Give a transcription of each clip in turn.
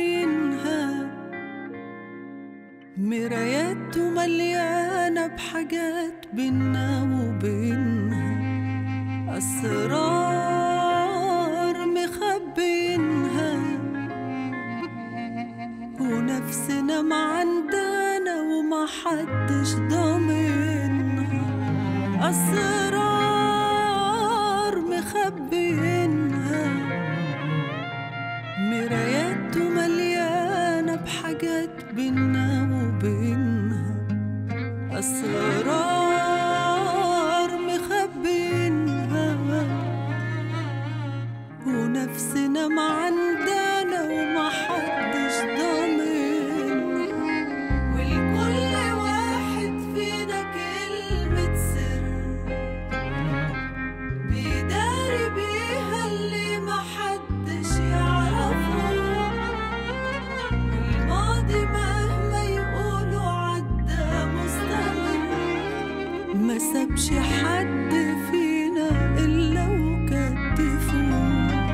مخبينها، مراياته مليانة بحاجات بينا وبينها، أسرار مخبينها، ونفسنا معندنا وما حدش ضامنها، أسرار مخبينها، مراياته مليانة بحاجات بينا وبينها، أسرار مخبينها، ونفسنا معندنا وما حدش ضامنها، ولكل واحد فينا كلمة سر بيداري بيها اللي ما حدش يعرفه، والماضي مهما يقولوا عدى مستمر، ما سابش حد فينا إلا وكتفوه،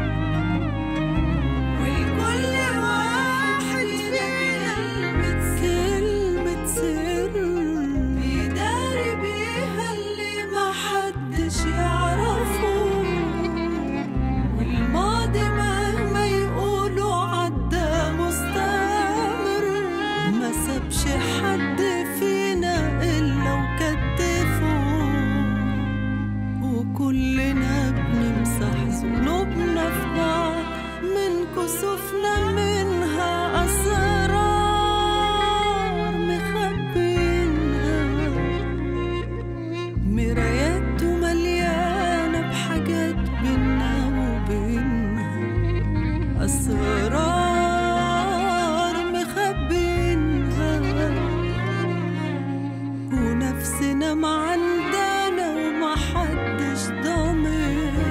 ولكل واحد فينا كلمة سر بيداري بيها اللي ما حدش يعرفه، والماضي مهما يقولوا عدى مستمر، ما سابش حد فينا إلا وكتفوه، وكلنا بنمسح ذنوبنا في بعض من كسوفنا منها، أسرار مخبينها، مراياته مليانة بحاجات بينا وبينها، أسرار مخبينها، ونفسنا معندنا وما حدش ضامنها.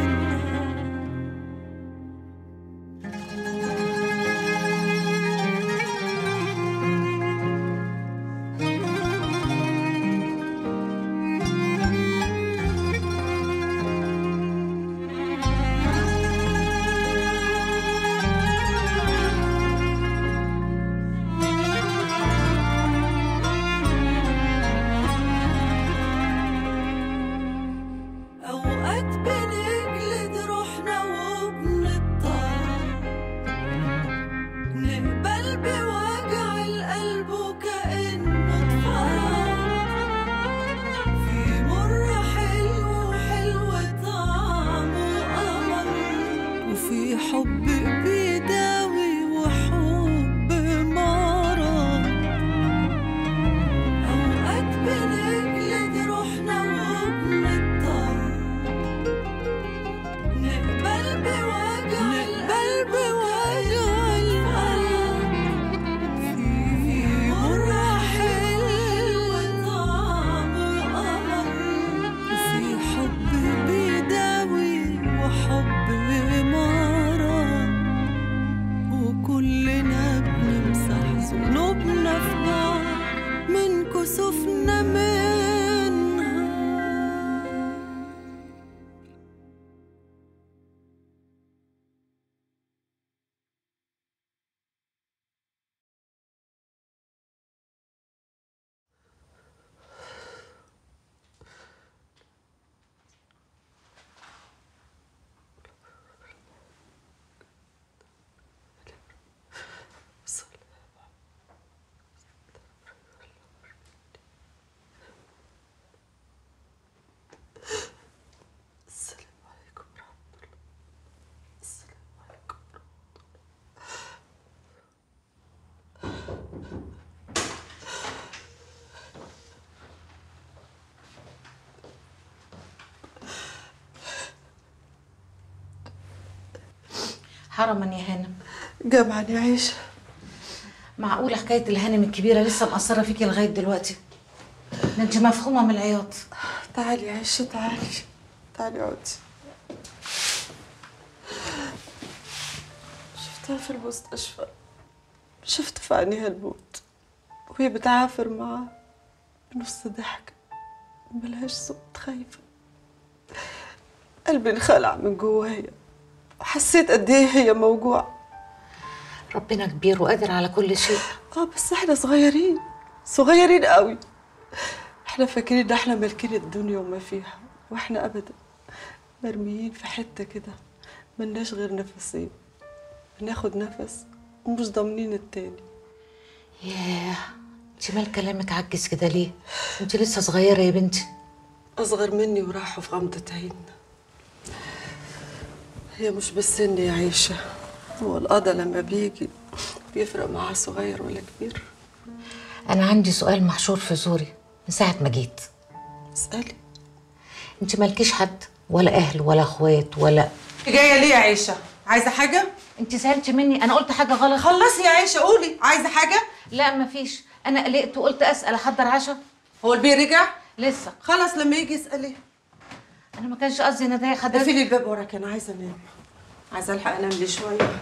أوقات بنجلد روحنا وبنضطر نقبل بوجع القلب وكأنه اتفرج، في مر حلو وحلو طعمه قمر، وفي حب بيداوي وحب مرض، أوقات بنجلد روحنا وبنضطر نقبل بوجع القلب، في مر حلو طعمه قمر، وفي حب بيداوي وحب مرض، وكلنا بنمسح ذنوبنا في بعض من كسوفنا منها. السلام عليكم ورحمة الله. السلام عليكم ورحمة حرما يا هانم. جمعا يا عيشة. معقولة حكاية الهانم الكبيرة لسه مأثرة فيكي لغاية دلوقتي؟ ده انت مفهومة من العياط. تعالي يا عيشة، تعالي تعالي اقعدي. شفتها في المستشفى، شفت في عينيها الموت وهي بتعافر معاه بنص ضحكة ملهاش صوت، خايفة. قلبي انخلع من جوايا وحسيت قد ايه هي موجوعة. ربنا كبير وقادر على كل شيء. بس احنا صغيرين، صغيرين قوي. احنا فاكرين ان احنا مالكين الدنيا وما فيها، واحنا ابدا مرميين في حته كده ملناش غير نفسين، بناخد نفس ومش ضامنين التاني. ياه، انت مال كلامك عجز كده ليه؟ انت لسه صغيره يا بنتي. اصغر مني وراحوا في غمضه عين. هي مش بالسن يا عيشه، هو القضا لما بيجي بيفرق معاه صغير ولا كبير. انا عندي سؤال محشور في زوري من ساعه ما جيت. اسالي. انت مالكيش حد ولا اهل ولا اخوات ولا؟ جايه ليه يا عيشه؟ عايزه حاجه؟ انت سالتي مني، انا قلت حاجه غلط؟ خلصي يا عيشه، قولي عايزه حاجه. لا مفيش، انا قلقت وقلت اسال احضر عشاء. هو البيه رجع؟ لسه. خلاص لما يجي اساليه. انا ما كانش قصدي ان ده خدت. اقفلي الباب وراك، انا عايزه انام، عايزه الحق انام لي شويه.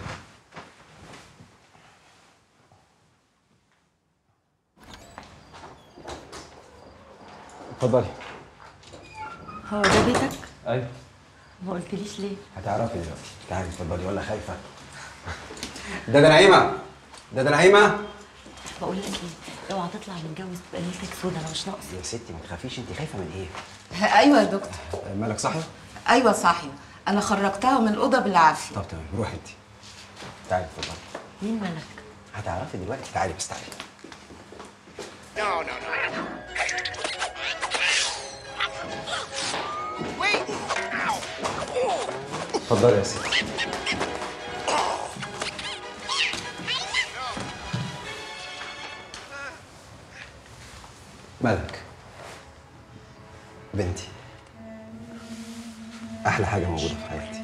اتفضلي. هو ده بيتك؟ ايوه. ما قلتليش ليه؟ هتعرفي دلوقتي. تعالي اتفضلي ولا خايفه؟ ده نعيمه، ده نعيمه. بقول لك ايه، اوعى تطلع متجوز تبقى ليلتك سودا، انا مش ناقصه. يا ستي ما تخافيش، انت خايفه من ايه؟ ايوه يا دكتور. مالك صاحيه؟ ايوه صاحيه، انا خرجتها من الاوضه بالعافيه. طب تمام، روحي انت. تعالي اتفضلي. مين ملك؟ هتعرفي دلوقتي. تعالي بس تعالي. اتفضلي يا ستي. مالك بنتي، احلى حاجه موجوده في حياتي.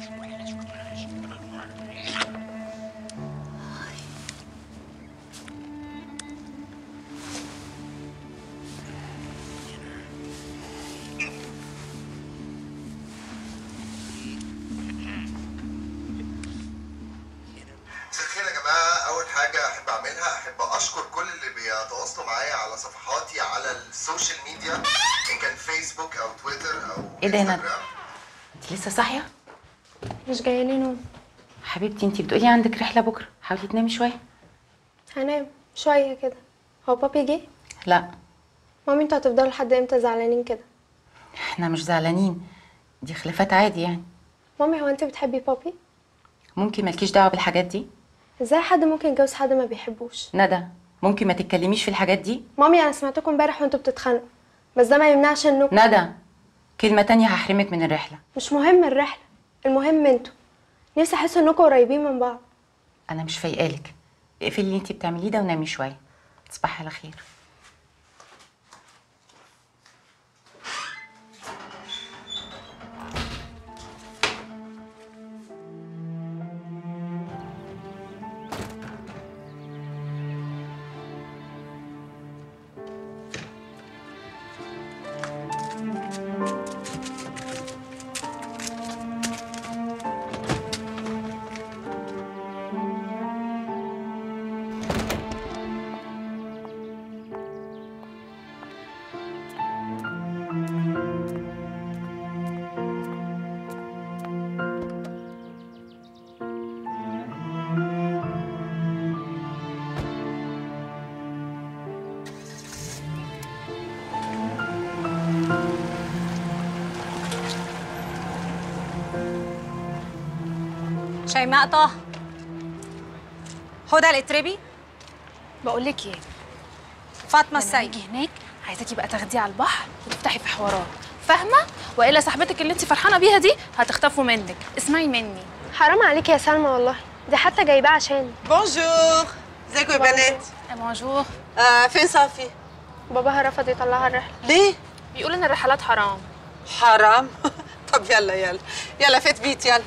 مساء الخير يا جماعه. اول حاجه احب اعملها، احب اشكر كل اللي بيتواصلوا معايا على صفحاتي على السوشيال ميديا، ان كان فيسبوك او تويتر او ايه ده يا ندى؟ انستجرام. انت لسه صاحيه؟ مش جايه لي نوم. حبيبتي انت بتقولي عندك رحله بكره، حاولي تنامي شويه. هنام شويه كده. هو بابي جه؟ لا. مامي انتوا هتفضلوا لحد امتى زعلانين كده؟ احنا مش زعلانين، دي خلافات عادي يعني. مامي هو انت بتحبي بابي؟ ممكن مالكيش دعوه بالحاجات دي. ازاي حد ممكن يتجوز حد ما بيحبوش؟ ندى ممكن ما تتكلميش في الحاجات دي. مامي انا سمعتكم امبارح وانتوا بتتخانقوا، بس ده ما يمنعش انكم. ندى كلمه تانية هحرمك من الرحله. مش مهم الرحله، المهم انتوا. نفسي احس انكم قريبين من بعض. انا مش فايقالك، اقفلي اللي انت بتعمليه ده ونامي شويه. تصبحي على خير. شيماء طه، هدى الاتربي، بقول لك ايه، فاطمه لما السيد. نيجي هناك عايزاكي بقى تاخديه على البحر وتفتحي في حوارات، فاهمه؟ والا صاحبتك اللي انت فرحانه بيها دي هتختفوا منك. اسمعي مني. حرام عليكي يا سلمى والله، دي حتى جايباه عشاني. بونجور، ازيكم يا بنات؟ بونجور. فين صافي؟ باباها رفض يطلعها الرحله. ليه؟ بيقول ان الرحلات حرام. حرام؟ طب يلا يلا يلا فات بيت يلا.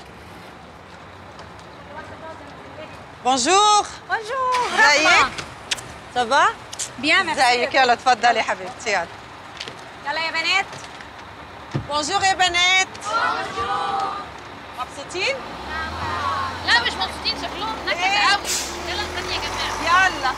بونجور. بونجور. ازيك؟ صباح؟ بيان ازيك؟ يلا اتفضلي يا حبيبتي يلا. يلا يا بنات. بونجور يا بنات. بونجور. مبسوطين؟ لا مش مبسوطين، شكلهم نكد قوي. يلا استني يا جماعه. يلا.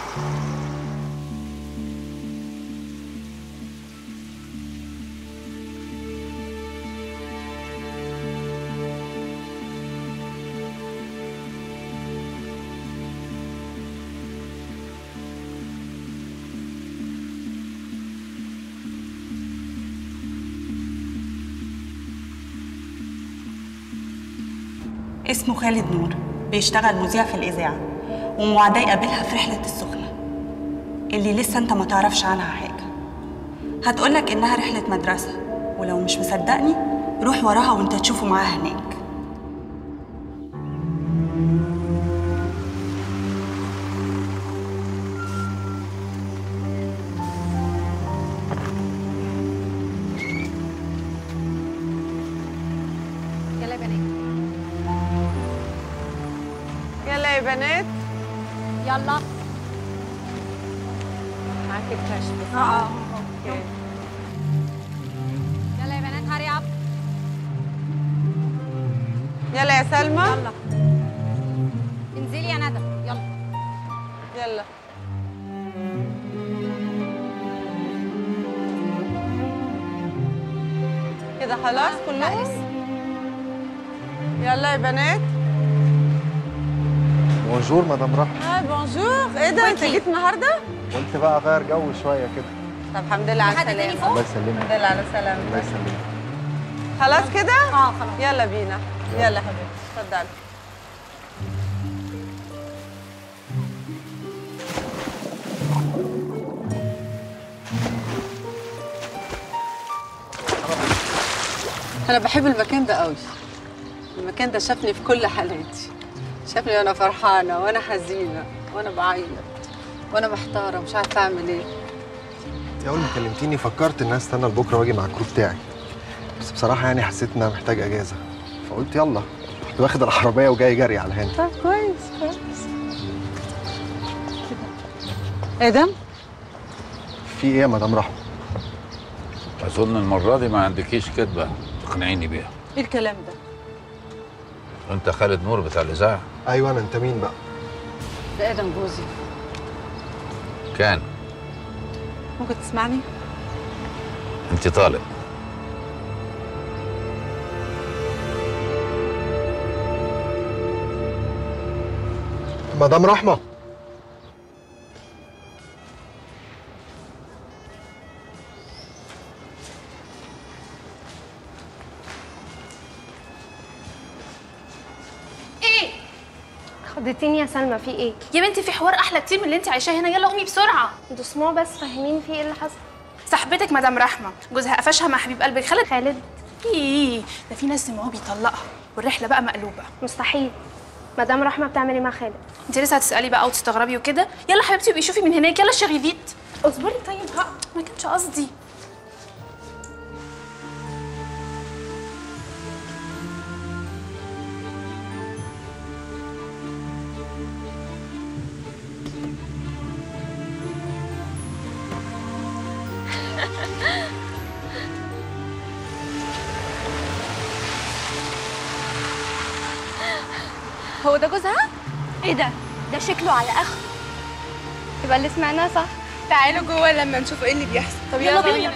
اسمه خالد نور، بيشتغل مذيع في الإذاعة، وموعداه يقابلها في رحلة السخنة اللي لسه انت ما تعرفش عنها حاجة. هتقولك إنها رحلة مدرسة، ولو مش مصدقني روح وراها وانت تشوفه معاها هناك. يلا يا بنات. يلا يا بنات. يلا معاكي الكشف. اوكي. يلا يا بنات هاري اب. يلا يا سلمى. يلا انزلي يا ندى. يلا يلا. كده خلاص كلهم؟ يلا يا بنات. بونجور مدام رحمة. بونجور. ايه ده انت جيت النهارده؟ قلت بقى اغير جو شويه كده. طب الحمد لله على السلامة. الله يسلمك. الحمد لله على السلامة. الله يسلمك. خلاص كده؟ خلاص. يلا بينا. يلا حبيبتي اتفضلي. أنا بحب المكان ده قوي. المكان ده شافني في كل حالاتي. شافني وأنا فرحانة وأنا حزينة وأنا بعيط وأنا محتارة مش عارفة أعمل إيه. انت اول ما كلمتيني فكرت ان انا استنى لبكره واجي مع الكروب بتاعي، بس بصراحه يعني حسيت ان انا محتاج اجازه فقلت يلا. رحت واخد العربيه وجاي جري على هنا. طب كويس كويس. ادم في ايه يا مدام رحمه؟ اظن المره دي ما عندكيش كدبه تقنعيني بيها. ايه الكلام ده؟ انت خالد نور بتاع الاذاعه؟ ايوه انا. انت مين بقى؟ ده ادم جوزي. كان. ممكن تسمعني؟ انت طالق. مدام رحمه. ايه خضتيني يا سلمى، في ايه؟ يا بنتي في حوار احلى كتير من اللي انت عايشاه هنا. يلا قومي بسرعه. انتوا اسمعوا بس، فهميني في ايه اللي حصل. صاحبتك مدام رحمه جوزها قفشها مع حبيب قلبك خالد. ايه ده في ناس سمعوه بيطلقها والرحله بقى مقلوبه. مستحيل. مدام رحمه بتعمل ايه مع خالد؟ انت لسه هتسالي بقى وتستغربي وكده؟ يلا حبيبتي وبقي شوفي من هناك. يلا شريفيت اصبري. طيب ها ما كانش قصدي. هو ده جوزها؟ ايه ده؟ ده شكله على اخره. يبقى اللي سمعناه صح. تعالوا جوه لما نشوف ايه اللي بيحصل. طب يلا بينا.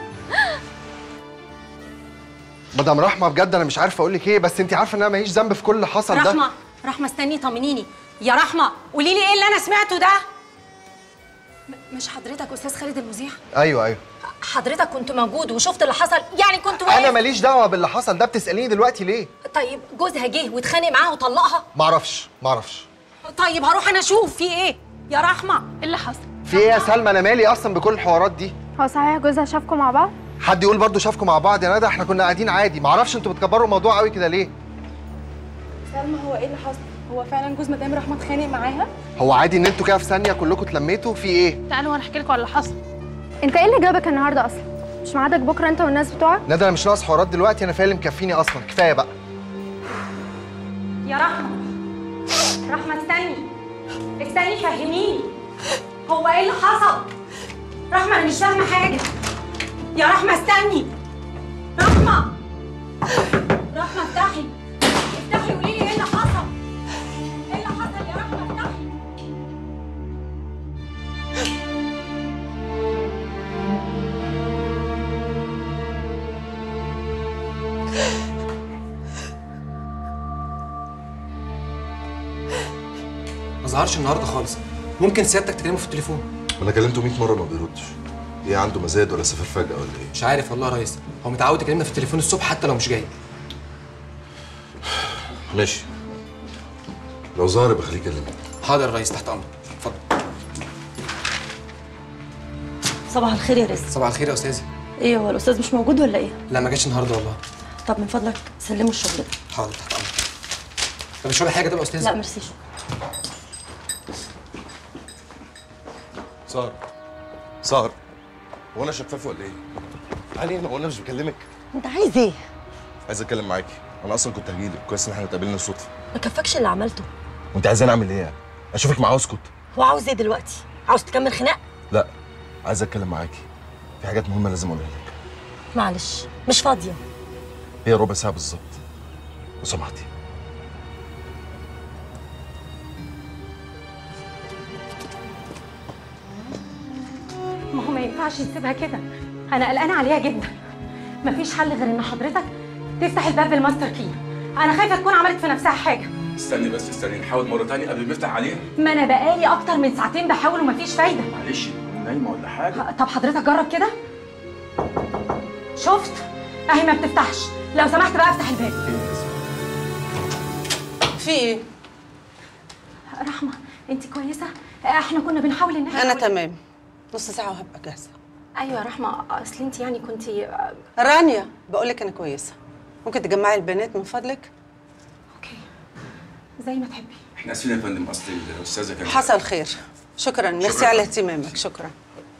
مدام رحمه بجد انا مش عارفه اقول لك ايه، بس انت عارفه ان انا ماليش ذنب في كل اللي حصل ده. رحمة استني طمنيني يا رحمة، قولي لي ايه اللي انا سمعته ده؟ مش حضرتك استاذ خالد المذيع؟ ايوه. حضرتك كنت موجود وشفت اللي حصل؟ يعني كنت واقف؟ انا ماليش دعوه باللي حصل ده، بتساليني دلوقتي ليه؟ طيب جوزها جه واتخانق معاها وطلقها؟ معرفش. طيب هروح انا اشوف في ايه يا رحمة. ايه اللي حصل؟ في ايه يا سلمى؟ انا مالي اصلا بكل الحوارات دي؟ هو صحيح جوزها شافكم مع بعض؟ حد يقول برضو شافكم مع بعض يا ندى؟ احنا كنا قاعدين عادي. معرفش انتوا بتكبروا الموضوع قوي كده ليه؟ سلمى هو ايه اللي حصل؟ هو فعلا جوز مدام رحمه اتخانق معاها؟ هو عادي ان انتوا كده في ثانيه كلكم اتلميتوا؟ في ايه؟ تعالوا وانا احكي لكم على اللي حصل. انت ايه اللي جابك النهارده اصلا؟ مش ميعادك بكره انت والناس بتوعك؟ ندى انا مش ناقص حوارات دلوقتي، انا فاهم مكفيني اصلا، كفايه بقى. يا رحمة استني فهميني، هو ايه اللي حصل؟ رحمة انا مش فاهمة حاجة. يا رحمة استني. رحمة افتحي قولي لي ايه اللي حصل؟ ايه اللي حصل يا رحمة؟ افتحي. ما ظهرش النهارده خالص. ممكن سيادتك تكلمه في التليفون؟ انا كلمته 100 مره ما بيردش. ايه عنده مزاد ولا سافر فجأة ولا ايه؟ مش عارف والله يا ريس، هو متعود يكلمنا في التليفون الصبح حتى لو مش جاي. ماشي. لو ظهر يبقى خليه يكلمني. حاضر يا ريس، تحت امرك. اتفضل. صباح الخير يا رزق. صباح الخير يا استاذي. ايه هو الاستاذ مش موجود ولا ايه؟ لا ما جاش النهارده والله. طب من فضلك سلموا الشغل ده. حاضر تحت امرك. طب مش ولا حاجه تبقى استاذي؟ لا ميرسي. سهر هو انا شفاف ولا ايه؟ تعالي هنا، هو انا مش بكلمك؟ انت عايز ايه؟ عايز اتكلم معاكي. انا اصلا كنت هجيلك، كويس ان احنا اتقابلنا صدفه. ما كفكش اللي عملته. وانت عايزاني اعمل ايه يعني؟ اشوفك معاه واسكت؟ هو عاوز ايه دلوقتي؟ عاوز تكمل خناق؟ لا، عايز اتكلم معاكي في حاجات مهمه لازم اقولها لك. معلش مش فاضيه. هي ربع ساعه بالظبط لو سمحتي. ما هو ما ينفعش يسيبها كده، انا قلقانه عليها جدا. مفيش حل غير ان حضرتك تفتح الباب بالماستر كي. انا خايفه تكون عملت في نفسها حاجه. استني بس، استني نحاول مره ثانيه قبل ما نفتح عليها. ما انا بقالي اكتر من ساعتين بحاول ومفيش فايده. معلش تكون نايمه ولا حاجه. طب حضرتك جرب كده. شفت اهي ما بتفتحش. لو سمحت بقى افتح الباب. في ايه؟ رحمه انت كويسه؟ احنا كنا بنحاول ان احنا انا تمام، نص ساعه وهبقى جاهزه. ايوه يا رحمه، اصل انت يعني كنتي رانيا بقول لك انا كويسه. ممكن تجمعي البنات من فضلك؟ زي ما تحبي. احنا اسفين يا فندم، اصل الاستاذه كانت حصل خير. شكرا، ميرسي على اهتمامك. شكرا.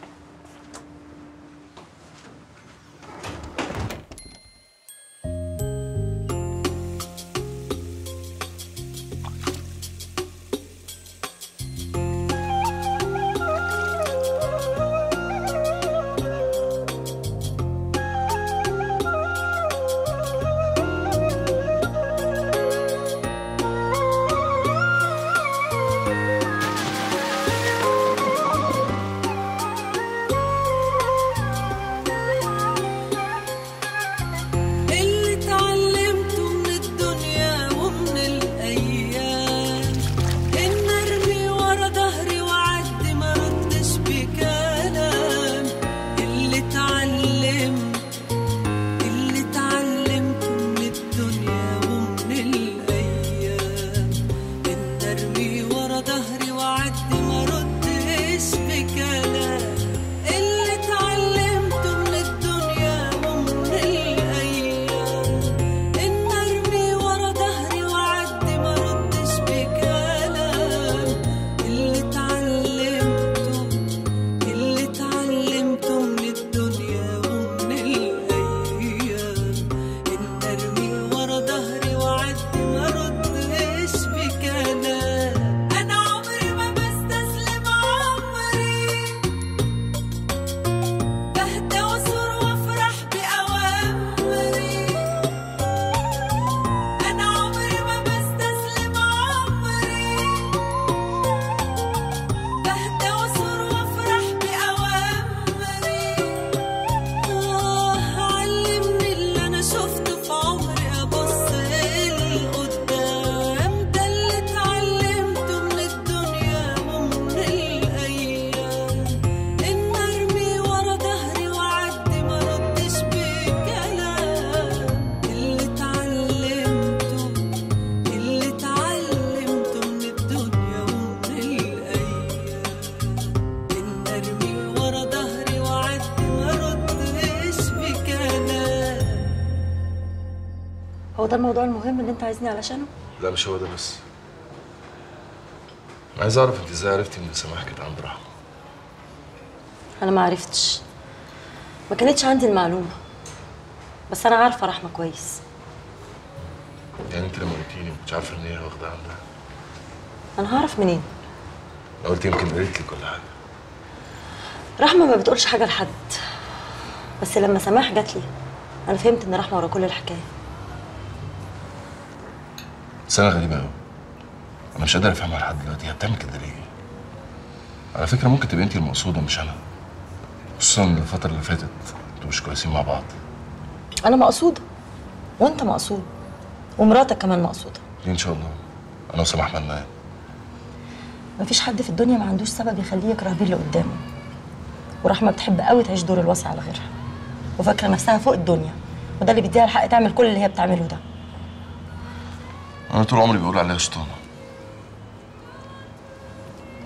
هو ده الموضوع المهم اللي انت عايزني علشانه؟ لا مش هو ده بس. انا عايز اعرف انت ازاي عرفتي ان سماح كانت عند رحمه؟ انا ما عرفتش، ما كانتش عندي المعلومه، بس انا عارفه رحمه كويس. يعني انت لما قلتيلي ما كنتش عارفه ان هي واخده عندها؟ انا هعرف منين؟ انا قلت يمكن قالت لي كل حاجه. رحمه ما بتقولش حاجه لحد، بس لما سماح جات لي انا فهمت ان رحمه ورا كل الحكايه. بس انا غريبه قوي، انا مش قادر افهمها لحد دلوقتي، هي بتعمل كده ليه؟ على فكره ممكن تبقى انت المقصوده مش انا، خصوصا الفتره اللي فاتت انتوا مش كويسين مع بعض. انا مقصوده وانت مقصود ومراتك كمان مقصوده. ليه ان شاء الله؟ انا وسماح مالنا. مفيش حد في الدنيا ما عندوش سبب يخليه يكره بيه اللي قدامه، ورحمه بتحب قوي تعيش دور الوصي على غيرها وفاكره نفسها فوق الدنيا، وده اللي بيديها الحق تعمل كل اللي هي بتعمله ده. انا طول عمري بقول عليها شيطانه،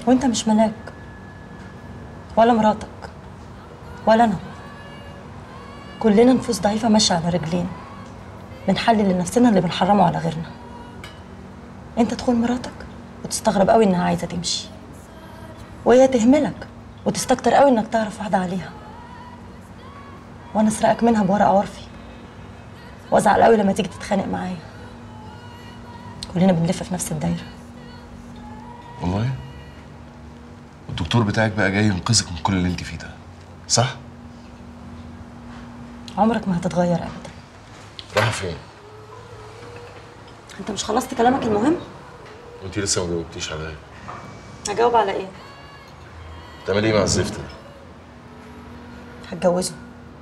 وانت مش ملاك ولا مراتك ولا انا. كلنا نفوس ضعيفه ماشيه على رجلين، بنحلل لنفسنا اللي بنحرمه على غيرنا. انت تخون مراتك وتستغرب قوي انها عايزه تمشي، وهي تهملك وتستكتر قوي انك تعرف واحده عليها، وانا اسرقك منها بورقه عرفي وازعل قوي لما تيجي تتخانق معايا. كلنا بنلف في نفس الدايره. والله الدكتور بتاعك بقى جاي ينقذك من كل اللي انت فيه ده، صح؟ عمرك ما هتتغير ابدا. رايحه فين؟ انت مش خلصت كلامك المهم؟ وانت لسه ما جاوبتيش عليا. هجاوب على ايه؟ تعملي ايه مع الزفت ده؟ هتجوزه.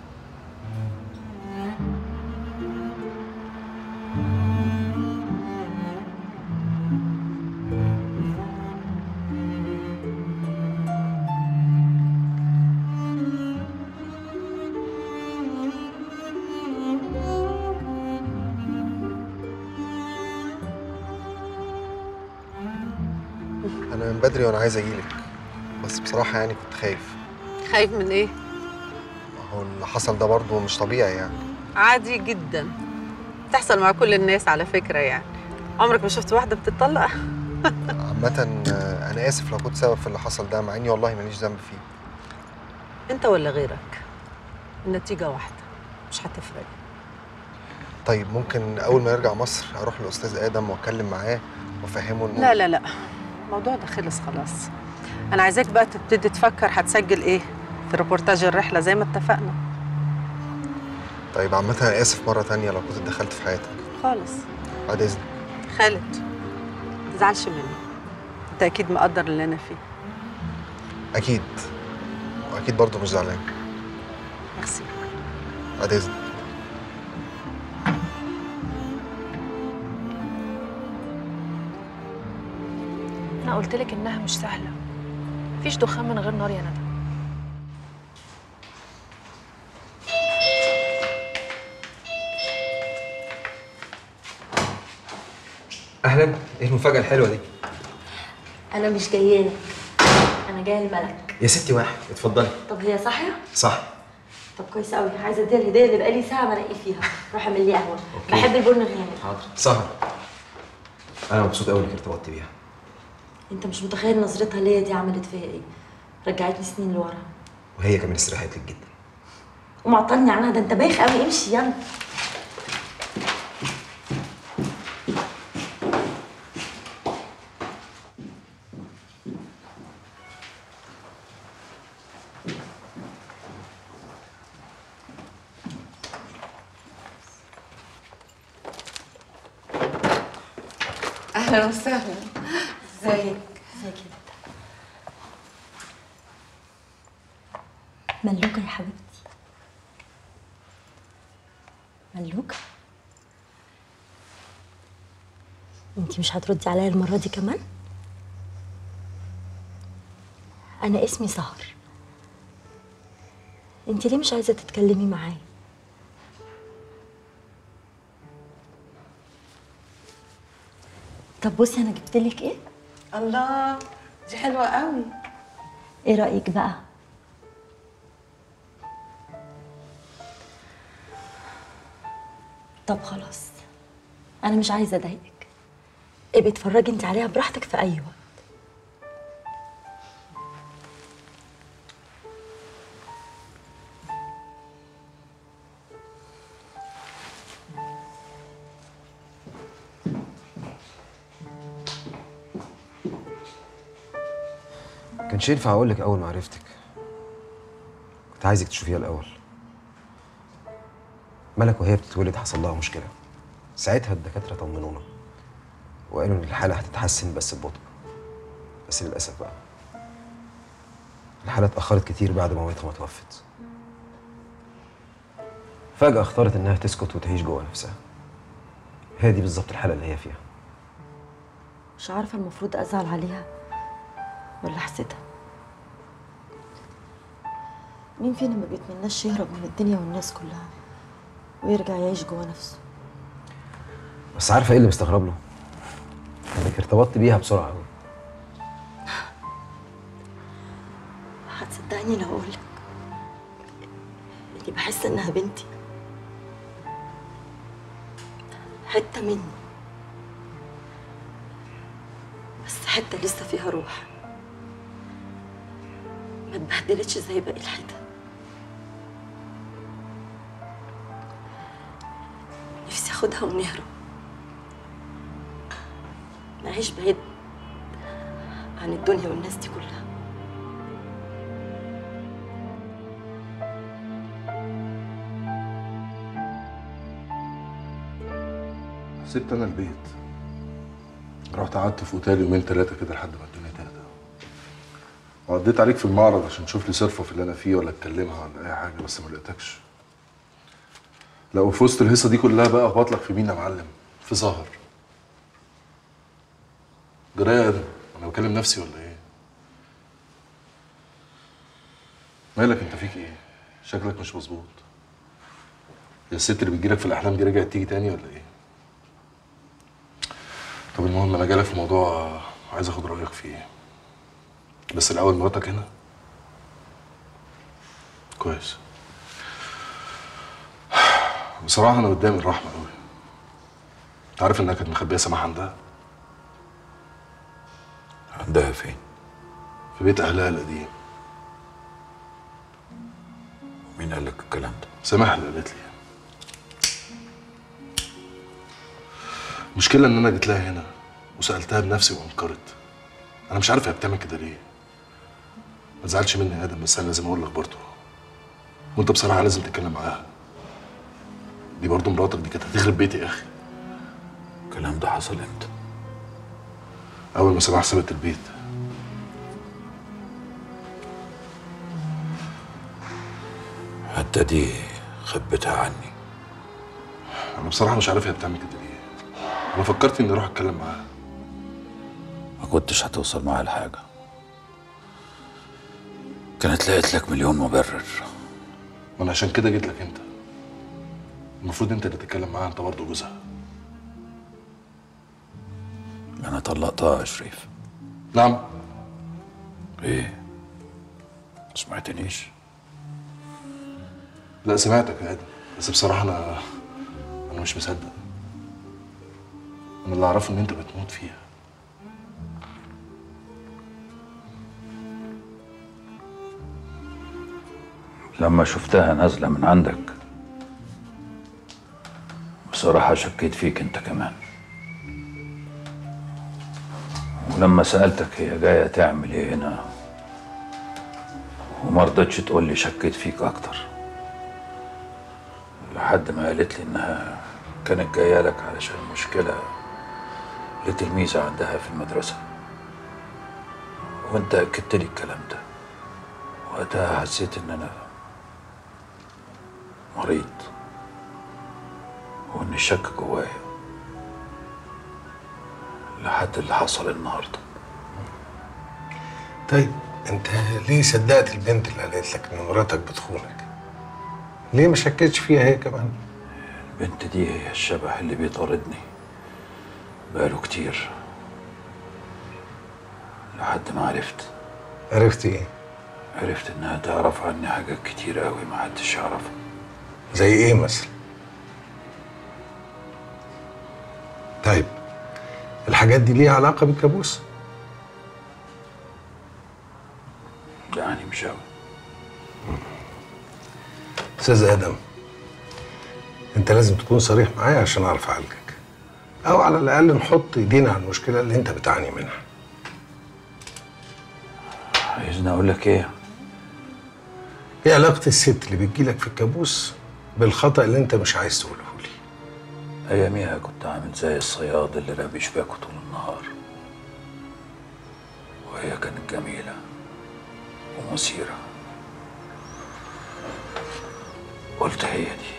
انا من بدري وانا عايز اجيلك، بس بصراحه يعني كنت خايف. خايف من ايه؟ هو اللي حصل ده برضه مش طبيعي يعني. عادي جدا، بتحصل مع كل الناس على فكرة يعني. عمرك ما شفت واحدة بتطلق؟ عامة انا اسف لو كنت سبب في اللي حصل ده، مع اني والله ماليش ذنب فيه. انت ولا غيرك، النتيجة واحدة، مش هتفرق. طيب ممكن اول ما يرجع مصر اروح للاستاذ ادم واتكلم معاه وافهمه انه لا لا لا، الموضوع ده خلص خلاص. انا عايزاك بقى تبتدي تفكر هتسجل ايه في ريبورتاج الرحلة زي ما اتفقنا. طيب عامة انا اسف مرة تانية لو كنت دخلت في حياتك. خالص. بعد اذنك. خالد، ما تزعلش مني، انت اكيد مقدر اللي انا فيه. اكيد، واكيد برضه مش زعلان. ميرسي. بعد اذنك. انا قلت لك انها مش سهله، مفيش دخان من غير نار يا ندى. اهلا، ايه المفاجاه الحلوه دي؟ انا مش جايه لك، انا جايه الملك. يا ستي واحد، اتفضلي. طب هي صاحيه؟ صح. طب كويس قوي، عايزه اديها الهديه اللي بقالي ساعه بنقي فيها. روح اعمل لي قهوه. بحب البن غامق. حاضر. سهر، انا مبسوط قوي انك ارتبطتي بيها. انت مش متخيل نظرتها ليا دي عملت فيا ايه. رجعتني سنين لورا، وهي كمان استريحت لك جدا. ومعطلني عنها. ده انت بايخ قوي، امشي يلا. اهلا وسهلا. ازيك؟ ازيك يا بنت؟ ملوكه يا حبيبتي. ملوكه، انتي مش هتردي عليا المره دي كمان؟ انا اسمي سهر. انتي ليه مش عايزه تتكلمي معايا؟ طب بصي انا جبتلك ايه؟ الله، دي حلوه قوي. ايه رايك بقى؟ طب خلاص، انا مش عايزه اضايقك. ابقي اتفرجي انت عليها براحتك في اي وقت. كانش ينفع اقول لك اول ما عرفتك، كنت عايزك تشوفيها الاول. ملك وهي بتتولد حصل لها مشكله، ساعتها الدكاتره طمنونا وقالوا ان الحاله هتتحسن بس ببطء. بس للاسف بقى الحاله اتاخرت كتير بعد ما مامتها ما توفت. فجاه اختارت انها تسكت وتعيش جوه نفسها. هي دي بالظبط الحاله اللي هي فيها. مش عارفه المفروض ازعل عليها ولا احسدها. مين فينا ما بيتمناش يهرب من الدنيا والناس كلها ويرجع يعيش جوه نفسه؟ بس عارفه ايه اللي مستغرب له؟ انك ارتبطت بيها بسرعه قوي. هتصدقني لو اقولك اني بحس انها بنتي، حته مني، بس حته لسه فيها روح، ما اتبهدلتش زي باقي الحتت. نفسي اخدها ونهرب، نعيش بعيد عن الدنيا والناس دي كلها. سبت انا البيت، رحت قعدت في اوتيل يومين ثلاثه كده لحد ما الدنيا تهدى، وعديت عليك في المعرض عشان تشوف لي صرفه في اللي انا فيه ولا اتكلمها ولا اي حاجه، بس ما لقيتكش. لو في وسط الهيصه دي كلها بقى اخبط لك في مين يا معلم؟ في زهر. جرايه يا ادم، انا بكلم نفسي ولا ايه؟ مالك انت، فيك ايه؟ شكلك مش مظبوط. يا الست اللي بتجيلك في الاحلام دي رجعت تيجي تاني ولا ايه؟ طب المهم انا جايلك في موضوع عايز اخد رايك فيه، بس الاول مراتك هنا؟ كويس. بصراحه انا قدامي الرحمه قوي. انت عارف انها كانت مخبيه سماح عندها؟ عندها فين؟ في بيت اهلها القديم. مين قال لك الكلام ده؟ سماح اللي قالت لي. المشكله ان انا جيت لها هنا وسالتها بنفسي وانكرت. انا مش عارف هي بتعمل كده ليه. ما تزعلش مني يا ادم، بس انا لازم اقول لك برضه، وانت بصراحه لازم تتكلم معاها. دي برضه مراتك، دي كانت هتخرب بيتي يا اخي. الكلام ده حصل امتى؟ اول ما سماح سابت البيت. حتى دي خبتها عني. انا بصراحه مش عارف هي بتعمل كده ليه. انا فكرت اني اروح اتكلم معاها. ما كنتش هتوصل معاها لحاجه، كانت لقيت لك مليون مبرر. وانا عشان كده جيت لك انت. المفروض انت اللي تتكلم معاها، انت برضه جوزها. انا طلقتها يا شريف. نعم. ايه؟ ما سمعتنيش؟ لا سمعتك يا ادم، بس بصراحه انا مش مصدق. انا اللي اعرفه ان انت بتموت فيها. لما شفتها نازله من عندك بصراحه شكيت فيك انت كمان، ولما سالتك هي جايه تعمل ايه هنا وما رضتش تقول لي شكيت فيك اكتر، لحد ما قالت لي انها كانت جايه لك علشان مشكله لتلميذه عندها في المدرسه، وانت اكدت لي الكلام ده. وقتها حسيت ان انا مريض وان الشك جوايا لحد اللي حصل النهارده. طيب انت ليه صدقت البنت اللي قالت لك ان مراتك بتخونك؟ ليه ما شكتش فيها هي كمان؟ البنت دي هي الشبح اللي بيطاردني بقاله كتير، لحد ما عرفت. عرفت ايه؟ عرفت انها تعرف عني حاجات كتير قوي ما حدش يعرفها. زي ايه مثلا؟ طيب الحاجات دي ليها علاقة بالكابوس؟ يعني مش قوي. استاذ ادم، انت لازم تكون صريح معايا عشان اعرف اعالجك، او على الاقل نحط ايدينا على المشكله اللي انت بتعاني منها. عايزني اقول لك ايه؟ ايه علاقه الست اللي بتجيلك في الكابوس بالخطأ اللي انت مش عايز تقوله لي؟ اياميها كنت عامل زي الصياد اللي رامي شباكه طول النهار، وهي كانت جميله ومثيره. قلت هي دي.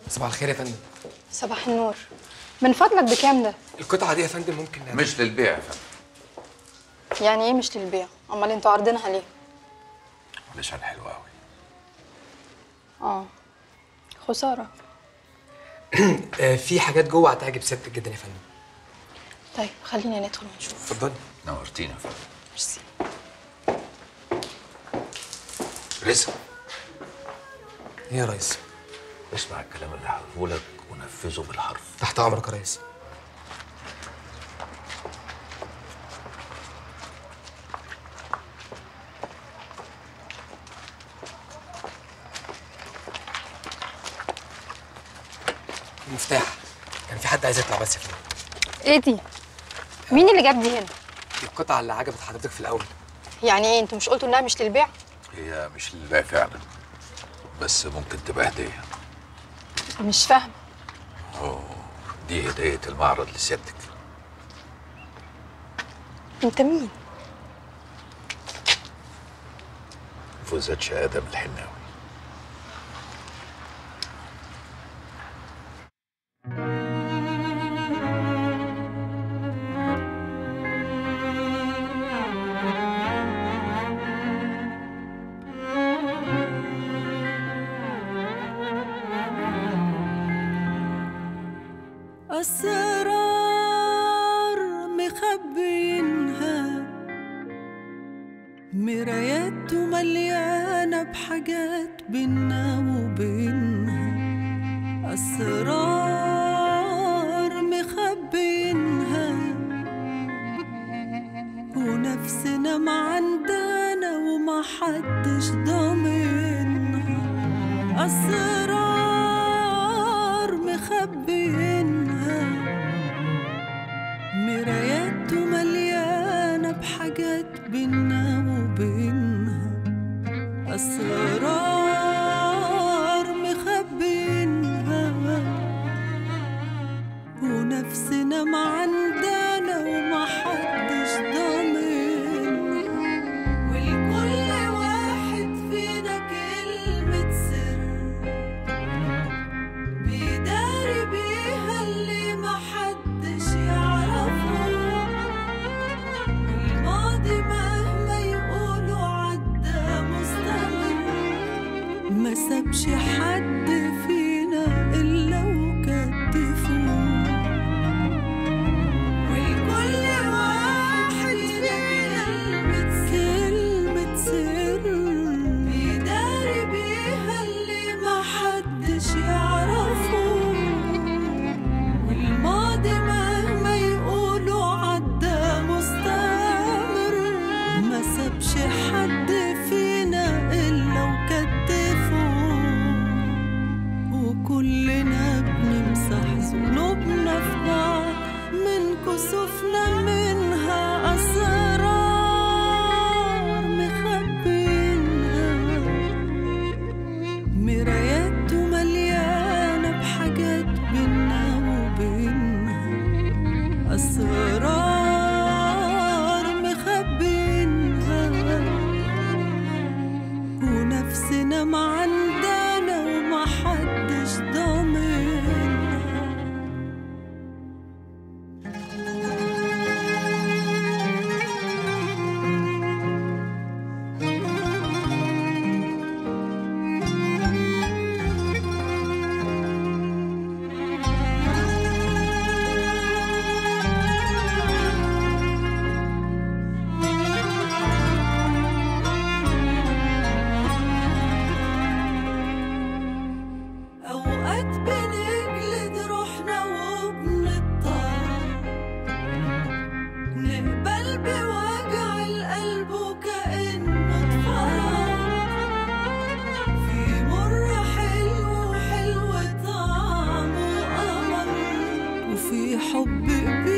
صباح الخير يا فندم. صباح النور. من فضلك بكام ده؟ القطعه دي يا فندم ممكن مش للبيع يا فندم. يعني ايه مش للبيع؟ امال انتوا عارضينها ليه؟ علشان حلوه قوي. خساره. في حاجات جوه هتعجب سيادتك جدا يا فندم. طيب خلينا ندخل ونشوف. اتفضلي. نورتينا يا فندم. ميرسي. رزق. ايه يا ريس؟ اسمع الكلام اللي هقوله لك ونفذه بالحرف. تحت امرك يا ريس. المفتاح. كان في حد عايز يطلع بس يا فندم. ايه دي؟ مين اللي جاب دي هنا؟ دي القطعه اللي عجبت حضرتك في الاول. يعني ايه انتوا مش قلتوا انها مش للبيع؟ هي مش للبيع فعلا، بس ممكن تبقى هديه. مش فاهمه. دي هديه المعرض لسيادتك. انت مين؟ فوزات شهاده من الحناوي. أسرار مخبينها، مرايات مليانة بحاجات بينا وبينها. أسرار مخبينها ونفسنا معندنا وما حدش ضامنها. أسرار مخبينها، مرايات مليانة بحاجات بينا وبينها. أسرار مخبينها ونفسنا معندنا وما حدش ضامنها. ولكل واحد فينا كلمة سر بيداري بيها اللي ما حدش يعرفه. الماضي مهما يقولوا عدى مستمر، ما سابش حد فينا إلا وكتفوه. ولكل واحد فينا كلمة سر بيداري بيها اللي ما حدش يعرفه. والماضي مهما يقولوا عدى مستمر، ما سابش حد فينا إلا وكتفوه. وكلنا بنمسح ذنوبنا في بعض من كسوفنا منها. أسرار مخبينها، مرايات مليانة بحاجات بينا وبينها. أسرار مخبينها ونفسنا معندنا وما حدش ضامنها. أوقات بنجلد روحنا وبنضطر نقبل بوجع القلب وكأنه اتفرج. في مر حلو وحلو طعمه قمر، وفي حب كبير